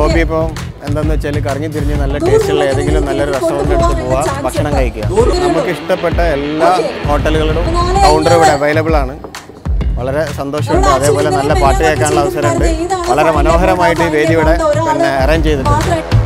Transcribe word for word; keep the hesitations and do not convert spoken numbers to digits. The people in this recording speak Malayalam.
ഹോബി ഇപ്പോൾ എന്താണെന്ന് വെച്ചാൽ കറങ്ങി തിരിഞ്ഞ് നല്ല ടേസ്റ്റുള്ള ഏതെങ്കിലും നല്ലൊരു റെസ്റ്റോറൻറ്റ് എടുത്ത് പോവുക, ഭക്ഷണം കഴിക്കുക. നമുക്ക് ഇഷ്ടപ്പെട്ട എല്ലാ ഹോട്ടലുകളും കൗണ്ടർ ഇവിടെ അവൈലബിൾ ആണ്. വളരെ സന്തോഷമുണ്ട്. അതേപോലെ നല്ല പാട്ട് കേൾക്കാനുള്ള അവസരമുണ്ട്. വളരെ മനോഹരമായിട്ട് ഈ വേദി ഇവിടെ പിന്നെ അറേഞ്ച് ചെയ്തിട്ടുണ്ട്.